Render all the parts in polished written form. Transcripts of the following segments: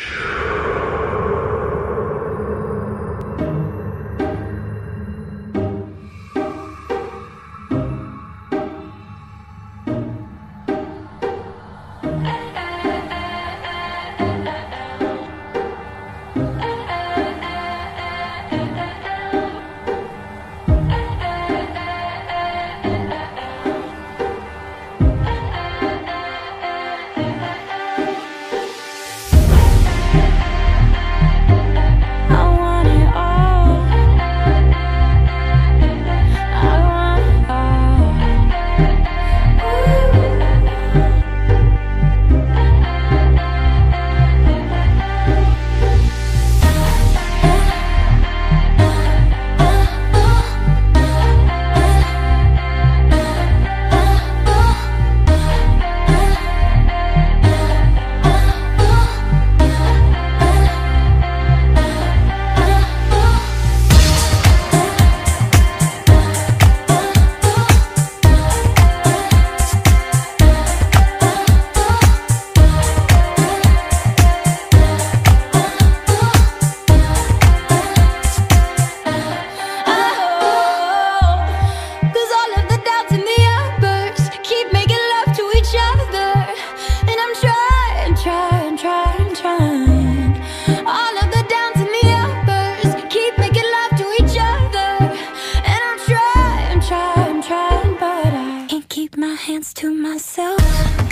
hands to myself.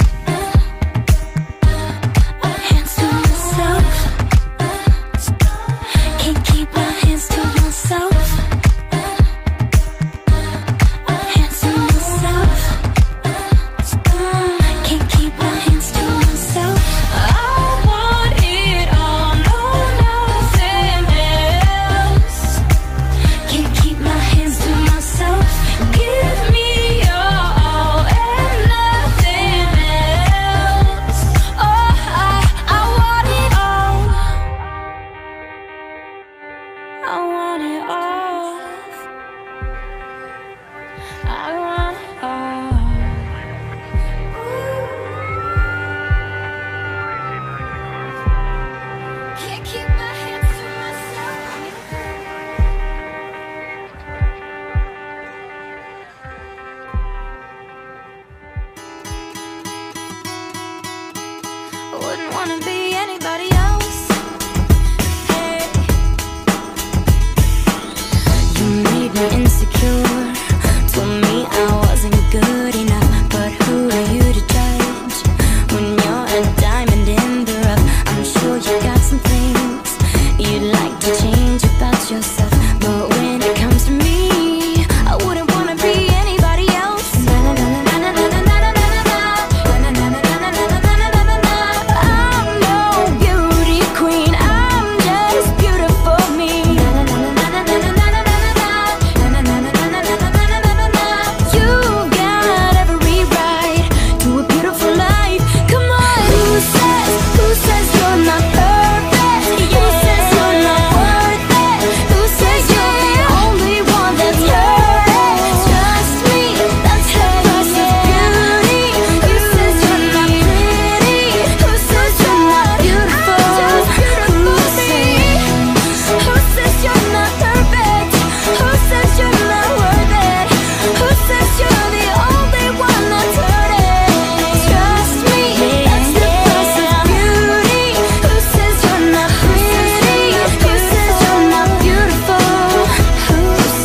Hands to myself. Can't keep my hands to myself. Hands to myself. Can't keep my hands to myself. I want it all, no, nothing else. Can't keep my hands to myself. Give me your all and nothing else. Oh, I want it all. I want it all. I want it all. Can't keep my hands to myself. I wouldn't wanna be anybody else. Hey, you made me insecure. Told me I wasn't good enough, but who are you to judge? When you're a diamond in the rough, I'm sure you got some things you'd like to change about yourself. But when it comes to me, I wouldn't wanna be anybody else. I'm no beauty queen, I'm just beautiful me. You've got every right to a beautiful life. Come on, who says you're not perfect? Who says you're not worth it? Who says you're the only one that's hurting? Trust me, that's the price of beauty. Who says you're not pretty? Who says you're not beautiful? Who says you're not perfect? Who says you're not worth it? Who says you're the only one that's hurting? Trust me, that's the price of beauty. Who says you're not pretty? Who says you're not beautiful? Who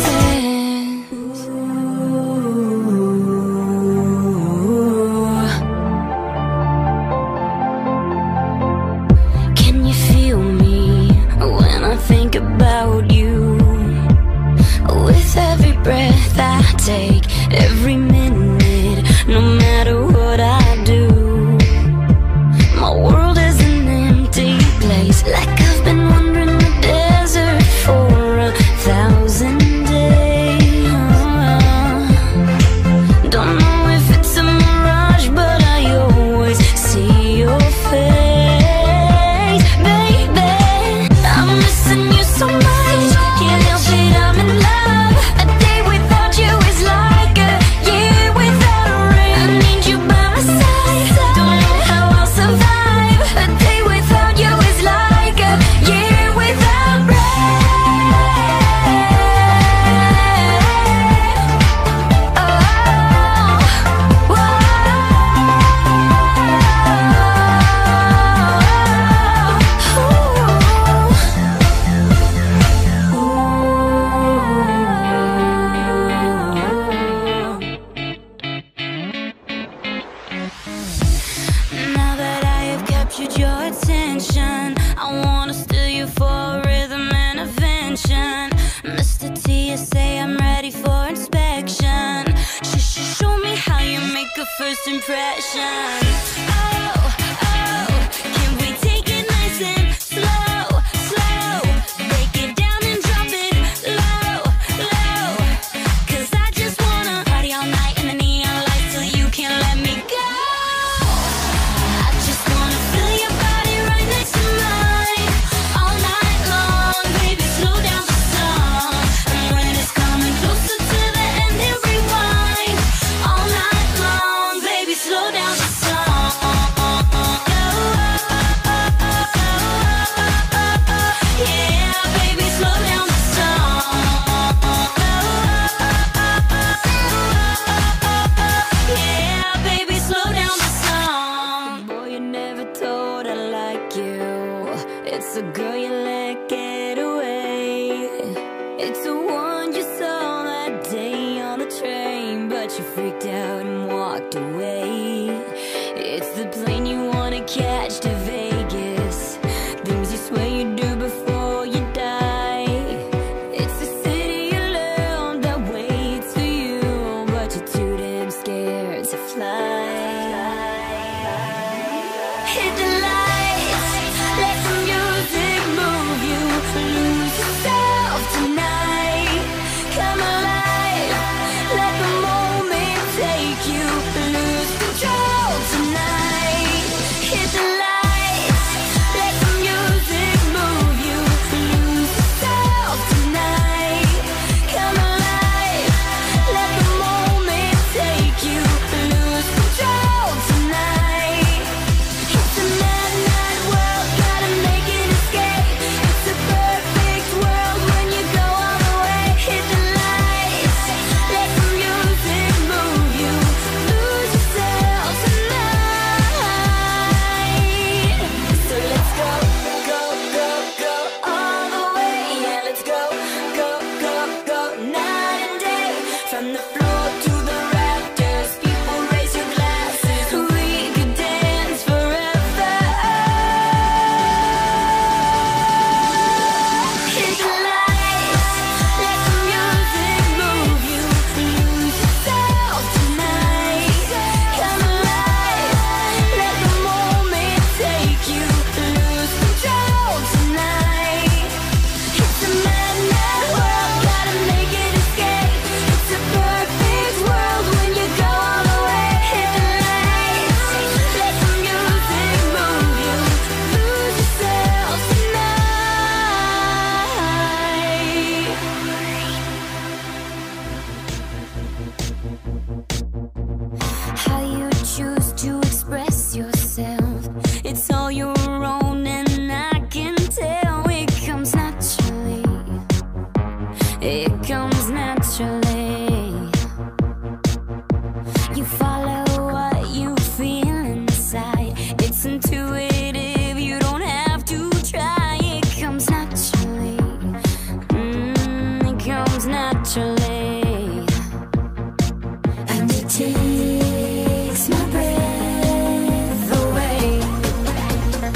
says? Can you feel me when I think about you? With every breath I take, every minute, no matter what I do, my world is an empty place, like I've been wandering the desert for 1,000 days. Don't know if it's a mirage, but I always see your face, baby. I'm missing you so much, can't help it, I'm in love. A day without you is like a year captured your attention. I wanna steal you for rhythm and invention. Mr. TSA, I'm ready for inspection. Show me how you make a first impression. Oh, oh, can we take it nice and slow, slow? Break it down and drop it low, low. 'Cause I just wanna party all night in the neon lights till you can't let me go. I just wanna feel your body right next to mine all night long. Baby, slow down the song, and when it's coming closer to the end, then rewind all night long. Baby, slow down the song. Yeah, baby, slow down the song. Yeah, baby, slow down the song. Boy, you never told I like you. It's a girl you let get away. It's the one you saw that day on the train, but you freaked out and walked away. It's the plane you wanna catch to Vegas, things you swear you do before you die. It's the city you love that waits for you, but you're too damn scared to fly. Hit the lights, let the music move you, lose yourself tonight. Come alive, let the moment take you, lose control tonight. Hit the lights, let the music move you, lose yourself tonight. Come alive, let the moment take you, lose control tonight. It's a mad, mad world, gotta make an escape. It's a perfect world when you go all the way. Hit the lights, let the music move you, lose yourself tonight. So let's go, go, go, go all the way. Yeah, let's go, go, go, go night and day. From the floor to the rafters, people raise your glasses. We could dance forever. Hit the lights, let the music move you, lose yourself tonight. Come alive, let the moment take you, lose control tonight. It's a mad, mad world, gotta make an escape. It's a perfect world when you go all the way. Hit the lights, let the music move you, lose yourself tonight. How you choose to express yourself, it's all your own, and I can tell it comes naturally. It comes naturally. You follow what you feel inside. It's intuitive, you don't have to try. It comes naturally. It comes naturally. And it takes my breath away.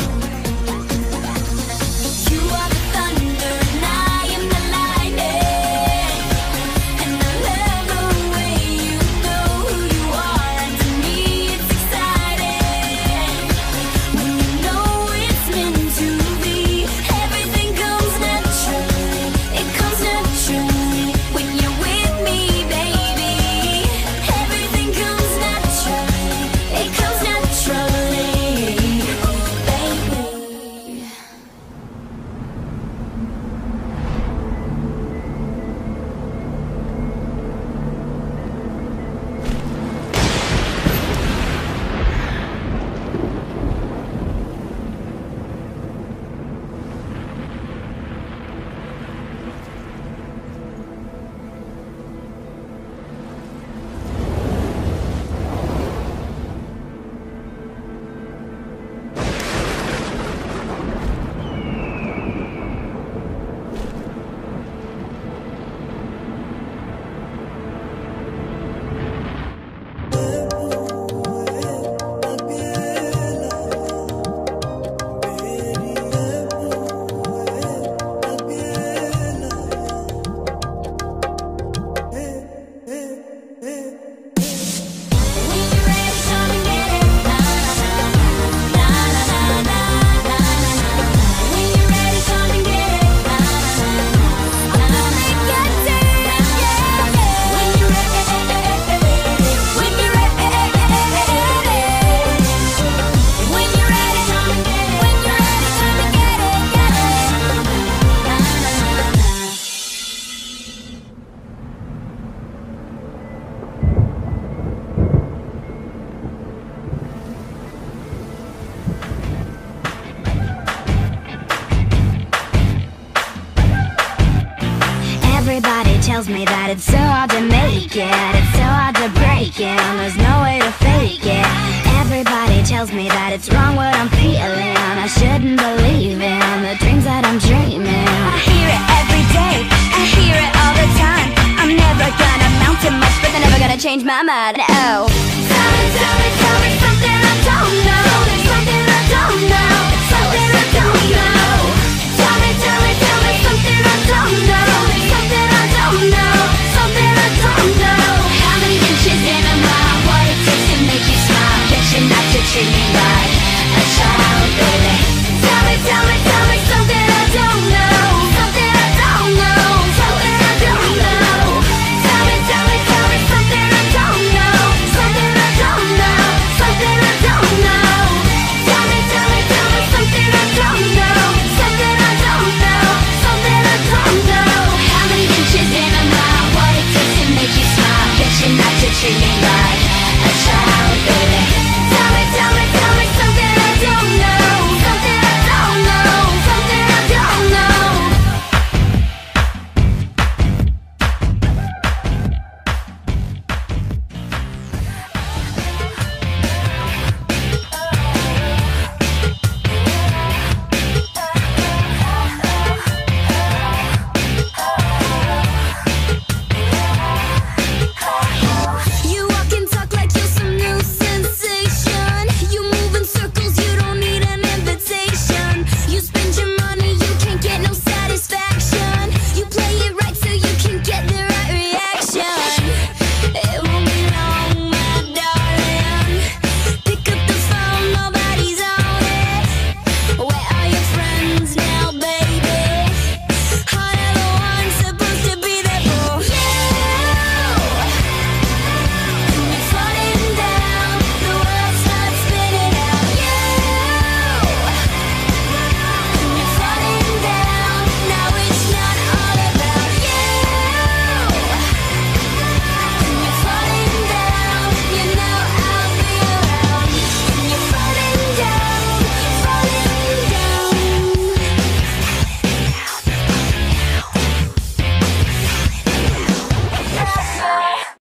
tells me that it's so hard to make it, it's so hard to break it, and there's no way to fake it. Everybody tells me that it's wrong what I'm feeling, I shouldn't believe in the dreams that I'm dreaming. I hear it every day, I hear it all the time. I'm never gonna amount to much, but they're never gonna change my mind. Oh, tell me,